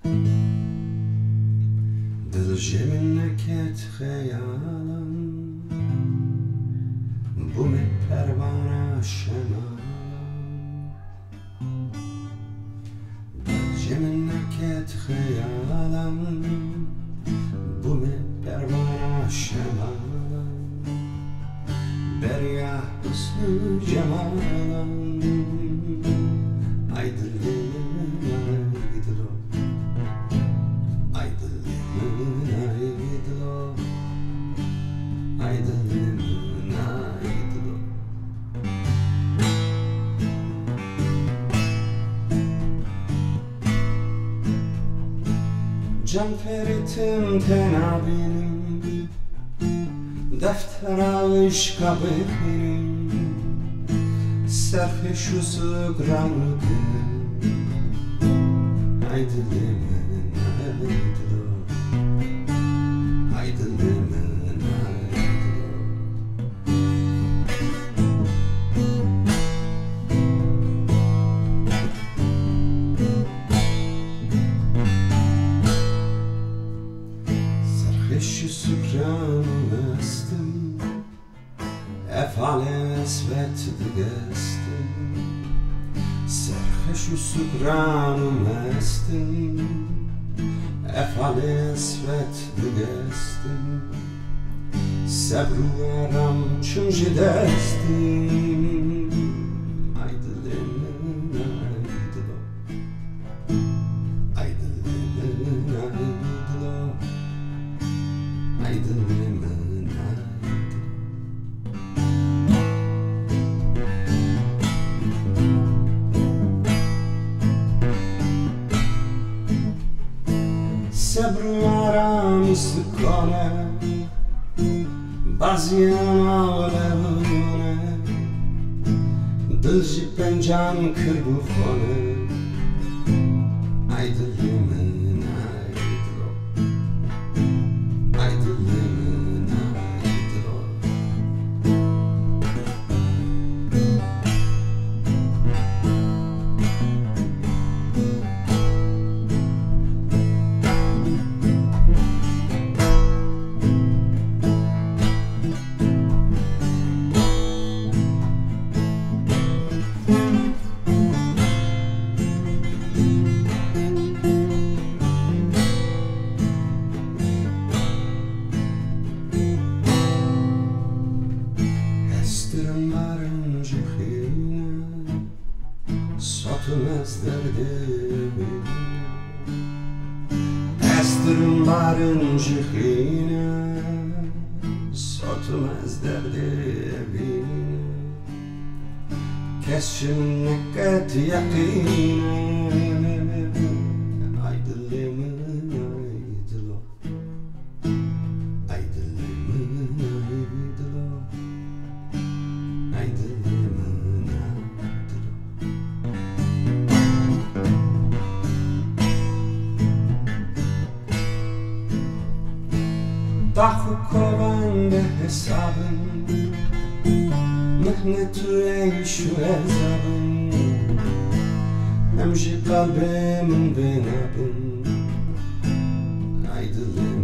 دل منکت خیالم بوم پروانه شمالم دل منکت خیالم بوم پروانه شمالم بریا حسن جمالم ay dilim ay dilo ay dilim ay dilo ay dilim ay dilo can feritim tenabinim defter aşka benim serfiş uzuk randım ay dilim ay dilo ay dilim ay dilo serfiş uzuk randım estim efale esvet digestim serfiş uzuk randım estim efale esvet digestim sabru aram çünkü destim ay dilim ay dilo ay dilim ay dilo ay dilim ay sabru aram istikane baziyan ağlamune dilji pencan kırbu khone ay dilimin ay dilo ay dilimin ay dilo Estirmarın cihine satılmaz derdimi Estirmarın cihine satılmaz derdimi Kesşin nekket yakine ay dilimin ay dilo ay dilimin ay dilo ay dilimin ay dilo Dahu kovanda hesabın mihnet-ü şu ezabın Nemji kalbimin benabın ay dilim